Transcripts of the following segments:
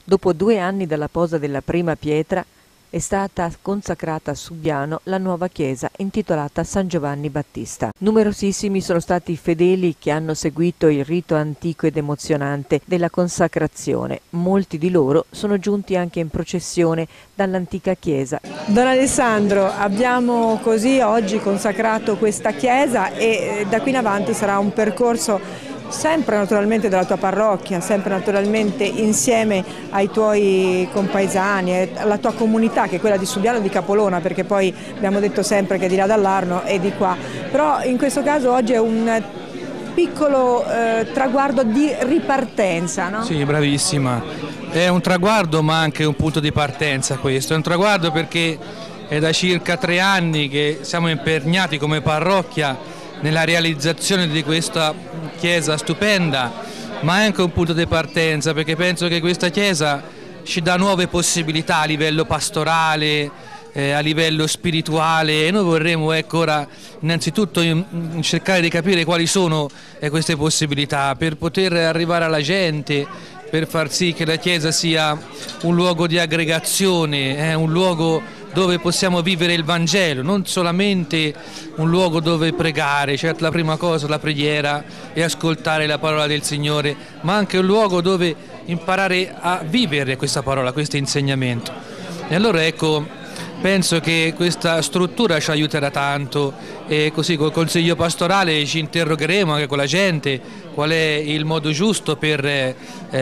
Dopo 2 anni dalla posa della prima pietra è stata consacrata a Subiano la nuova chiesa intitolata San Giovanni Battista. Numerosissimi sono stati i fedeli che hanno seguito il rito antico ed emozionante della consacrazione. Molti di loro sono giunti anche in processione dall'antica chiesa. Don Alessandro, abbiamo così oggi consacrato questa chiesa e da qui in avanti sarà un percorso sempre naturalmente della tua parrocchia, sempre naturalmente insieme ai tuoi compaesani e alla tua comunità, che è quella di Subiano e di Capolona, perché poi abbiamo detto sempre che di là dall'Arno e di qua, però in questo caso oggi è un piccolo traguardo di ripartenza, no? Sì, bravissima, è un traguardo ma anche un punto di partenza questo, è un traguardo perché è da circa 3 anni che siamo impegnati come parrocchia nella realizzazione di questa chiesa stupenda, ma è anche un punto di partenza perché penso che questa chiesa ci dà nuove possibilità a livello pastorale, a livello spirituale, e noi vorremmo ora innanzitutto cercare di capire quali sono queste possibilità per poter arrivare alla gente, per far sì che la chiesa sia un luogo di aggregazione, un luogo dove possiamo vivere il Vangelo, non solamente un luogo dove pregare, certo la prima cosa, la preghiera e ascoltare la parola del Signore, ma anche un luogo dove imparare a vivere questa parola, questo insegnamento. E allora ecco, penso che questa struttura ci aiuterà tanto e così col Consiglio pastorale ci interrogheremo anche con la gente qual è il modo giusto per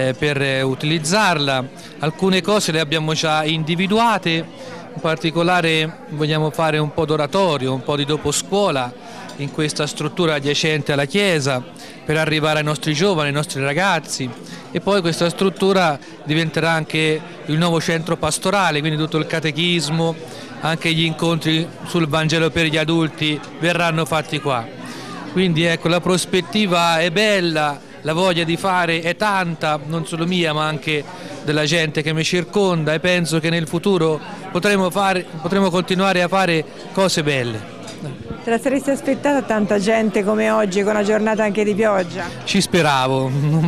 utilizzarla. Alcune cose le abbiamo già individuate. In particolare vogliamo fare un po' d'oratorio, un po' di doposcuola in questa struttura adiacente alla chiesa per arrivare ai nostri giovani, ai nostri ragazzi, e poi questa struttura diventerà anche il nuovo centro pastorale, quindi tutto il catechismo, anche gli incontri sul Vangelo per gli adulti verranno fatti qua. Quindi ecco, la prospettiva è bella, la voglia di fare è tanta, non solo mia ma anche della gente che mi circonda, e penso che nel futuro potremo continuare a fare cose belle. Te la saresti aspettata tanta gente come oggi, con una giornata anche di pioggia? Ci speravo,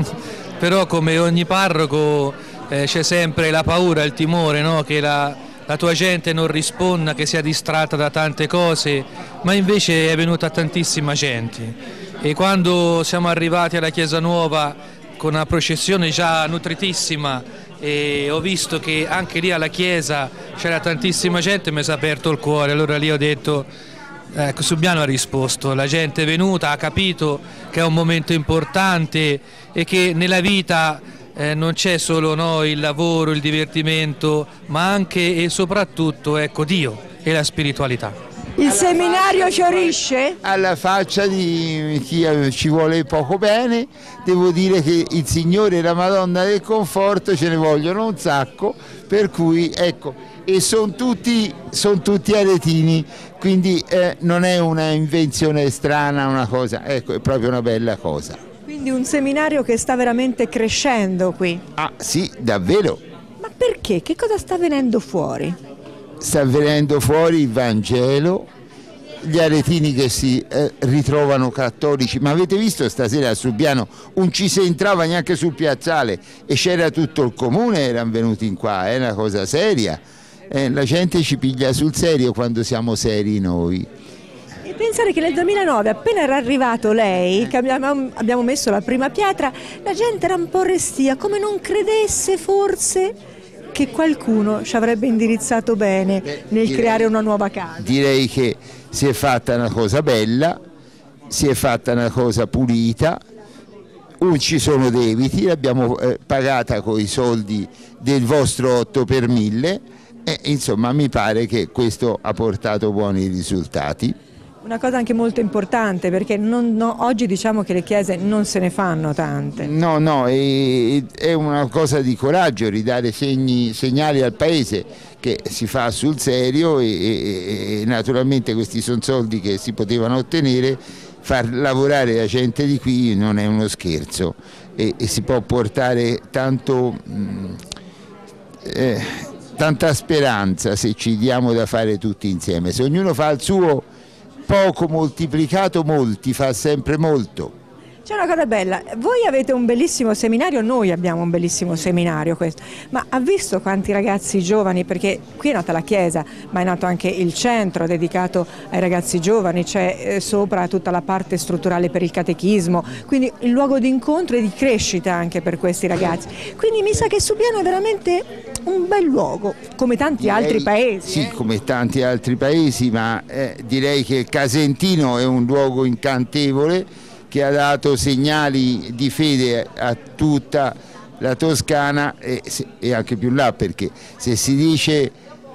però come ogni parroco c'è sempre la paura, il timore, no? Che la tua gente non risponda, che sia distratta da tante cose, ma invece è venuta tantissima gente. E quando siamo arrivati alla Chiesa Nuova con una processione già nutritissima e ho visto che anche lì alla chiesa c'era tantissima gente, mi si è aperto il cuore, allora lì ho detto, ecco, Subiano ha risposto, la gente è venuta, ha capito che è un momento importante e che nella vita non c'è solo il lavoro, il divertimento, ma anche e soprattutto ecco, Dio e la spiritualità. Il seminario fiorisce? Alla faccia di chi ci vuole poco bene, devo dire che il Signore e la Madonna del Conforto ce ne vogliono un sacco, per cui ecco, e sono tutti aretini, quindi non è una invenzione strana, una cosa, ecco, è proprio una bella cosa. Quindi un seminario che sta veramente crescendo qui? Ah sì, davvero. Ma perché? Che cosa sta venendo fuori? Sta venendo fuori il Vangelo, gli aretini che si ritrovano cattolici, ma avete visto stasera a Subiano non ci si entrava neanche sul piazzale e c'era tutto il comune, erano venuti in qua, è una cosa seria, la gente ci piglia sul serio quando siamo seri noi. E pensare che nel 2009, appena era arrivato lei, che abbiamo messo la prima pietra, la gente era un po' restia, come non credesse forse che qualcuno ci avrebbe indirizzato bene nel creare una nuova casa. Direi che si è fatta una cosa bella, si è fatta una cosa pulita, ci sono debiti, l'abbiamo pagata con i soldi del vostro 8 per 1000 e insomma mi pare che questo ha portato buoni risultati. Una cosa anche molto importante, perché oggi diciamo che le chiese non se ne fanno tante. No, è una cosa di coraggio ridare segnali al paese che si fa sul serio e naturalmente questi sono soldi che si potevano ottenere, far lavorare la gente di qui non è uno scherzo e si può portare tanta speranza se ci diamo da fare tutti insieme, se ognuno fa il suo. Poco moltiplicato molti fa sempre molto. C'è una cosa bella, voi avete un bellissimo seminario, noi abbiamo un bellissimo seminario questo, ma ha visto quanti ragazzi giovani, perché qui è nata la chiesa, ma è nato anche il centro dedicato ai ragazzi giovani, c'è sopra tutta la parte strutturale per il catechismo, quindi il luogo di incontro e di crescita anche per questi ragazzi. Quindi mi sa che Subiano è veramente un bel luogo, come tanti altri paesi. Sì, come tanti altri paesi, ma direi che Casentino è un luogo incantevole, che ha dato segnali di fede a tutta la Toscana e anche più là, perché se si dice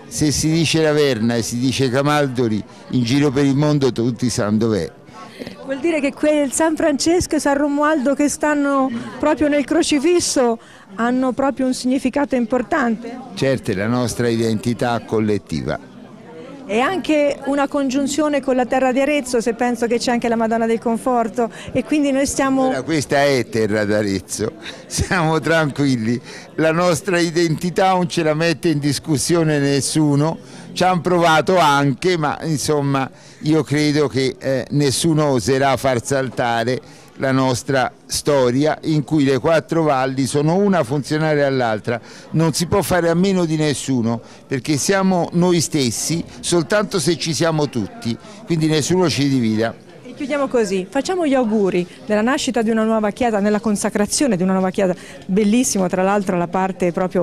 Ravenna e si dice Camaldoli in giro per il mondo tutti sanno dov'è. Vuol dire che quel San Francesco e San Romualdo che stanno proprio nel crocifisso hanno proprio un significato importante? Certo, è la nostra identità collettiva. E anche una congiunzione con la terra di Arezzo, se penso che c'è anche la Madonna del Conforto, e quindi noi stiamo... Questa è terra d'Arezzo, siamo tranquilli, la nostra identità non ce la mette in discussione nessuno, ci hanno provato anche, ma insomma io credo che nessuno oserà far saltare la nostra storia, in cui le quattro valli sono una funzionale all'altra, non si può fare a meno di nessuno, perché siamo noi stessi soltanto se ci siamo tutti, quindi nessuno ci divida. E chiudiamo così, facciamo gli auguri della nascita di una nuova chiesa, nella consacrazione di una nuova chiesa, bellissimo tra l'altro la parte proprio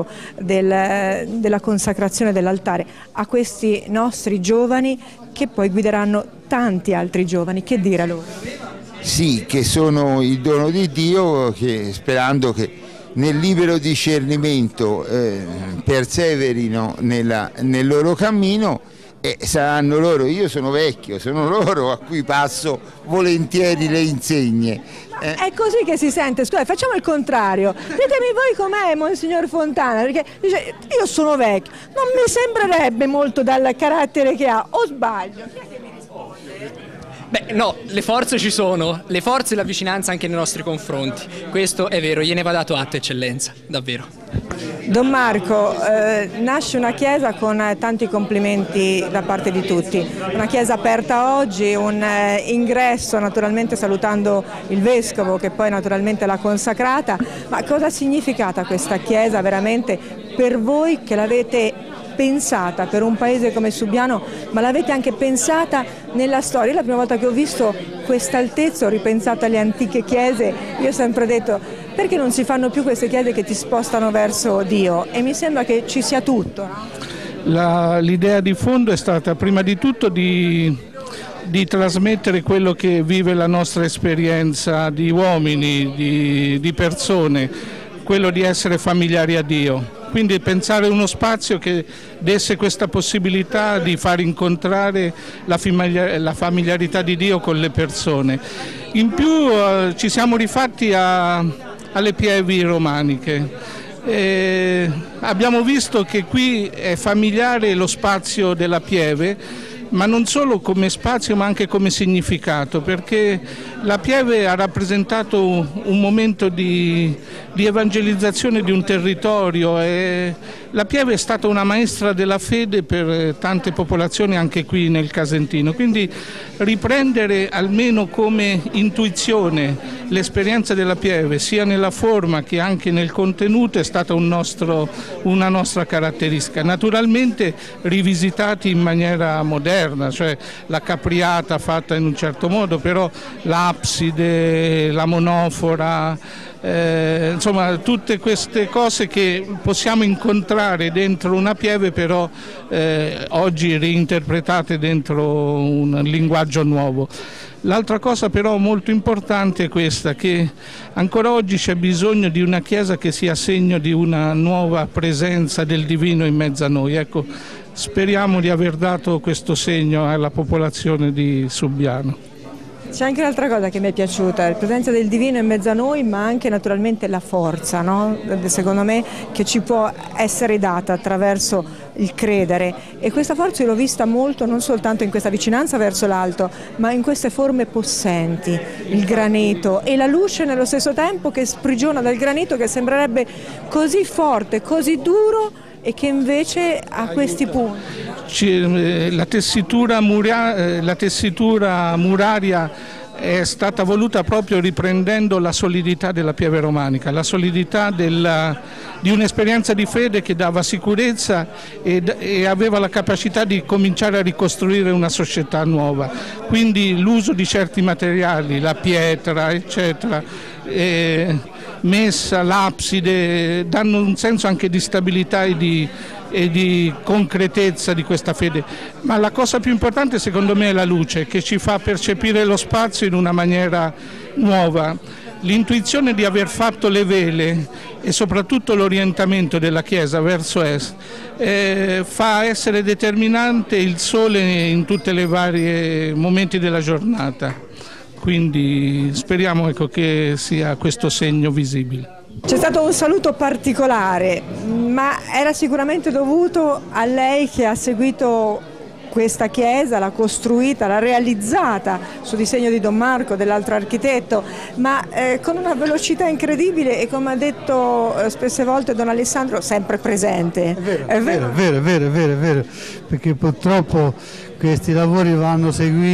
della consacrazione dell'altare, a questi nostri giovani che poi guideranno tanti altri giovani, che dire a loro? Sì, che sono il dono di Dio, sperando che nel libero discernimento perseverino nel loro cammino, e saranno loro, io sono vecchio, sono loro a cui passo volentieri le insegne. È così che si sente, scusa, facciamo il contrario, ditemi voi com'è Monsignor Fontana, perché dice io sono vecchio, non mi sembrerebbe molto dal carattere che ha, o sbaglio? Chi è che mi risponde? Beh, no, le forze ci sono, le forze e la vicinanza anche nei nostri confronti, questo è vero, gliene va dato atto, eccellenza, davvero. Don Marco, nasce una chiesa con tanti complimenti da parte di tutti, una chiesa aperta oggi, un ingresso naturalmente salutando il Vescovo che poi naturalmente l'ha consacrata, ma cosa ha significata questa chiesa veramente per voi che l'avete pensata per un paese come Subiano, ma l'avete anche pensata nella storia? La prima volta che ho visto questa altezza ho ripensato alle antiche chiese, io ho sempre detto perché non si fanno più queste chiese che ti spostano verso Dio, e mi sembra che ci sia tutto, no? L'idea di fondo è stata prima di tutto di trasmettere quello che vive la nostra esperienza di uomini, di persone, quello di essere familiari a Dio. Quindi pensare uno spazio che desse questa possibilità di far incontrare la familiarità di Dio con le persone. In più ci siamo rifatti alle pievi romaniche. Abbiamo visto che qui è familiare lo spazio della pieve, ma non solo come spazio ma anche come significato, perché la pieve ha rappresentato un momento di evangelizzazione di un territorio, e la pieve è stata una maestra della fede per tante popolazioni anche qui nel Casentino, quindi riprendere almeno come intuizione l'esperienza della pieve sia nella forma che anche nel contenuto è stata una nostra caratteristica, naturalmente rivisitati in maniera moderna, cioè la capriata fatta in un certo modo, però l'abside, la monofora, insomma tutte queste cose che possiamo incontrare dentro una pieve, però oggi reinterpretate dentro un linguaggio nuovo. L'altra cosa però molto importante è questa, che ancora oggi c'è bisogno di una Chiesa che sia segno di una nuova presenza del Divino in mezzo a noi. Ecco, speriamo di aver dato questo segno alla popolazione di Subiano. C'è anche un'altra cosa che mi è piaciuta, la presenza del Divino in mezzo a noi, ma anche naturalmente la forza, no? Secondo me, che ci può essere data attraverso il credere, e questa forza io l'ho vista molto non soltanto in questa vicinanza verso l'alto, ma in queste forme possenti, il granito e la luce nello stesso tempo che sprigiona dal granito, che sembrerebbe così forte, così duro, e che invece ha questi punti. La tessitura muraria è stata voluta proprio riprendendo la solidità della pieve romanica, la solidità di un'esperienza di fede che dava sicurezza e aveva la capacità di cominciare a ricostruire una società nuova. Quindi l'uso di certi materiali, la pietra, eccetera, messa, l'abside, danno un senso anche di stabilità e di concretezza di questa fede, ma la cosa più importante secondo me è la luce, che ci fa percepire lo spazio in una maniera nuova. L'intuizione di aver fatto le vele e soprattutto l'orientamento della Chiesa verso est fa essere determinante il sole in tutti i vari momenti della giornata, quindi speriamo, ecco, che sia questo segno visibile. C'è stato un saluto particolare, ma era sicuramente dovuto a lei che ha seguito questa chiesa, l'ha costruita, l'ha realizzata su disegno di Don Marco, dell'altro architetto, ma con una velocità incredibile e, come ha detto spesse volte Don Alessandro, sempre presente. È vero, perché purtroppo questi lavori vanno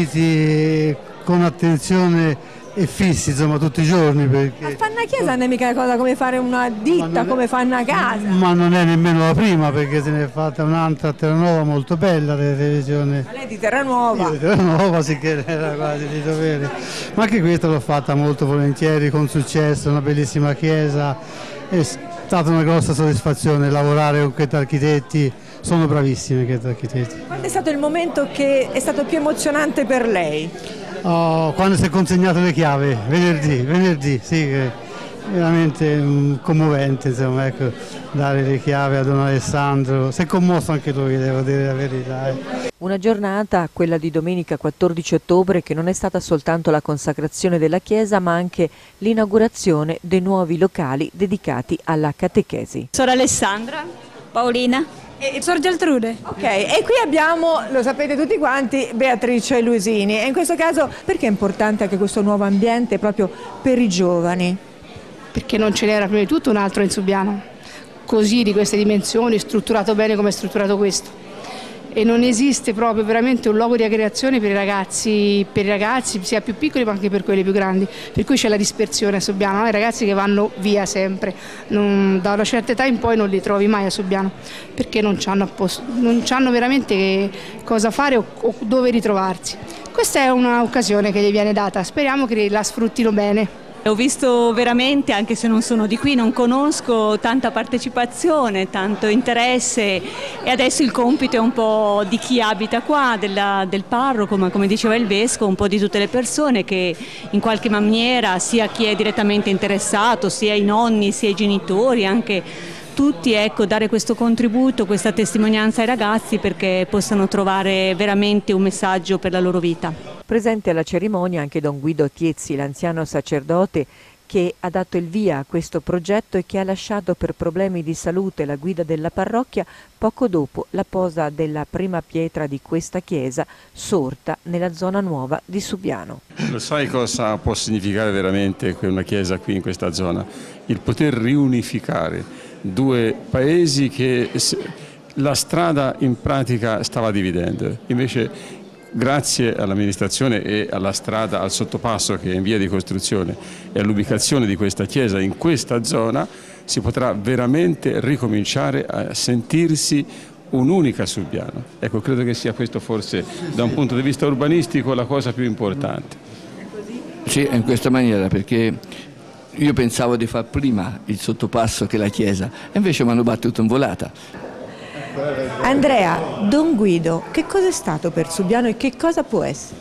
seguiti con attenzione e fissi, insomma, tutti i giorni. Perché... Ma fare una chiesa non è mica una cosa come fare una ditta, come fare una casa. Ma non è nemmeno la prima, perché se ne è fatta un'altra a Terranova molto bella, la televisione. Ma lei di Terranova? Io di Terranova, sì, che era quasi di dovere. Ma anche questa l'ho fatta molto volentieri, con successo, una bellissima chiesa. È stata una grossa soddisfazione lavorare con questi architetti. Sono bravissimi questi architetti. Quando è stato il momento che è stato più emozionante per lei? Quando si è consegnato le chiavi, venerdì, sì, che veramente commovente, insomma, ecco, dare le chiavi a Don Alessandro. Si è commosso anche lui, devo dire la verità. Una giornata, quella di domenica 14 ottobre, che non è stata soltanto la consacrazione della chiesa, ma anche l'inaugurazione dei nuovi locali dedicati alla catechesi. Sor Alessandra, Paolina e Sor Geltrude. Ok, e qui abbiamo, lo sapete tutti quanti, Beatrice Lusini. E in questo caso perché è importante anche questo nuovo ambiente proprio per i giovani? Perché non ce n'era prima di tutto un altro in Subiano, così di queste dimensioni, strutturato bene come è strutturato questo. E non esiste proprio veramente un luogo di aggregazione per i ragazzi sia più piccoli ma anche per quelli più grandi, per cui c'è la dispersione a Subiano, no? I ragazzi che vanno via sempre, da una certa età in poi non li trovi mai a Subiano, perché non c'hanno veramente cosa fare o dove ritrovarsi. Questa è un'occasione che gli viene data, speriamo che la sfruttino bene. Ho visto veramente, anche se non sono di qui, non conosco, tanta partecipazione, tanto interesse, e adesso il compito è un po' di chi abita qua, del parroco, ma come diceva il Vescovo, un po' di tutte le persone che in qualche maniera, sia chi è direttamente interessato, sia i nonni, sia i genitori, anche tutti, ecco, dare questo contributo, questa testimonianza ai ragazzi perché possano trovare veramente un messaggio per la loro vita. Presente alla cerimonia anche Don Guido Tiezzi, l'anziano sacerdote che ha dato il via a questo progetto e che ha lasciato per problemi di salute la guida della parrocchia poco dopo la posa della prima pietra di questa chiesa sorta nella zona nuova di Subiano. Lo sai cosa può significare veramente una chiesa qui in questa zona? Il poter riunificare due paesi che la strada in pratica stava dividendo, invece grazie all'amministrazione e alla strada, al sottopasso che è in via di costruzione e all'ubicazione di questa chiesa in questa zona, si potrà veramente ricominciare a sentirsi un'unica Subiano. Ecco, credo che sia questo forse da un punto di vista urbanistico la cosa più importante. Sì, in questa maniera, perché io pensavo di far prima il sottopasso che la chiesa e invece mi hanno battuto in volata. Andrea, Don Guido, che cosa è stato per Subiano e che cosa può essere?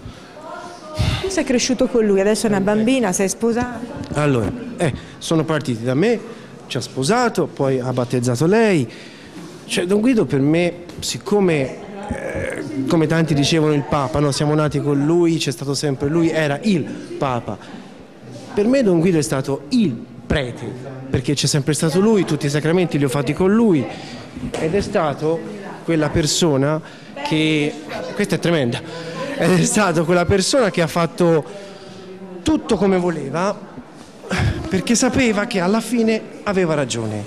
Tu sei cresciuto con lui, adesso è una bambina, sei sposato? Allora, sono partiti da me, ci ha sposato, poi ha battezzato lei. Cioè, Don Guido per me, siccome come tanti dicevano il Papa, no? Siamo nati con lui, c'è stato sempre lui, era il Papa. Per me Don Guido è stato il prete, perché c'è sempre stato lui, tutti i sacramenti li ho fatti con lui, ed è stato quella persona che, questa è tremenda, ed è stato quella persona che ha fatto tutto come voleva, perché sapeva che alla fine aveva ragione.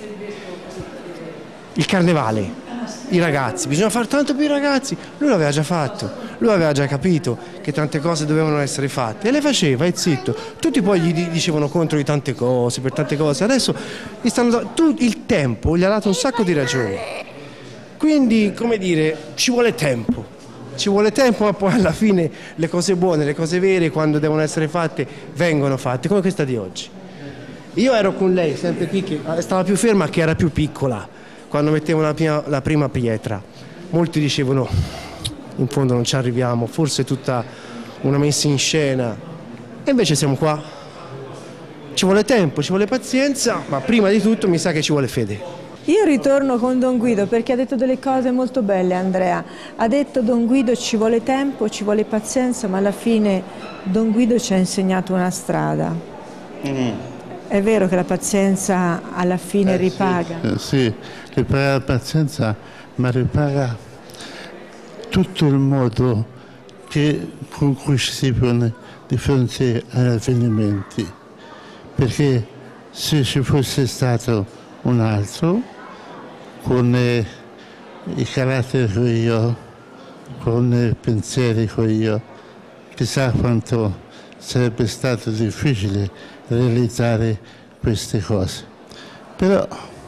Il carnevale, i ragazzi, bisogna fare tanto per i ragazzi, lui l'aveva già fatto, lui aveva già capito che tante cose dovevano essere fatte e le faceva, e zitto. Tutti poi gli dicevano contro di tante cose, per tante cose, adesso il tempo gli ha dato un sacco di ragioni. Quindi, come dire, ci vuole tempo. Ci vuole tempo, ma poi alla fine le cose buone, le cose vere, quando devono essere fatte, vengono fatte, come questa di oggi. Io ero con lei, sempre qui, che stava più ferma, che era più piccola, quando mettevo la prima pietra. Molti dicevano, in fondo non ci arriviamo, forse è tutta una messa in scena. E invece siamo qua. Ci vuole tempo, ci vuole pazienza, ma prima di tutto mi sa che ci vuole fede. Io ritorno con Don Guido perché ha detto delle cose molto belle, Andrea. Ha detto Don Guido ci vuole tempo, ci vuole pazienza, ma alla fine Don Guido ci ha insegnato una strada. È vero che la pazienza alla fine ripaga? Sì, ripaga la pazienza, ma ripaga tutto il modo con cui ci si pone di fronte agli avvenimenti. Perché se ci fosse stato un altro, con i caratteri che ho io, con i pensieri che ho io, chissà quanto sarebbe stato difficile realizzare queste cose. Però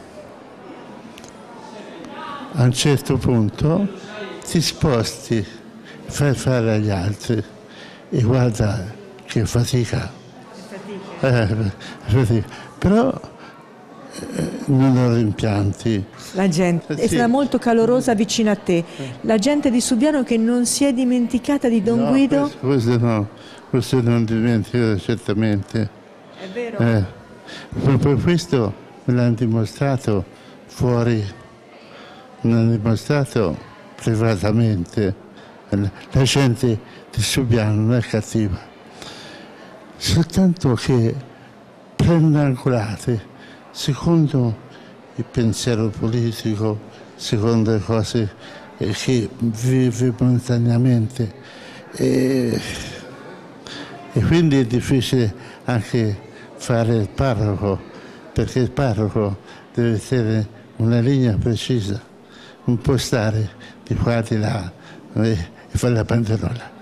a un certo punto ti sposti, fai fare agli altri e guarda che fatica. Però non ho rimpianti. La gente è stata molto calorosa vicino a te. La gente di Subiano che non si è dimenticata di Don Guido? Questo non dimentico certamente. È vero? Per questo me l'hanno dimostrato fuori, me l'hanno dimostrato privatamente. La gente di Subiano non è cattiva, soltanto che prende angolate secondo il pensiero politico, secondo le cose che vive spontaneamente e quindi è difficile anche fare il parroco, perché il parroco deve tenere una linea precisa, non può stare di qua di là e fare la banderola.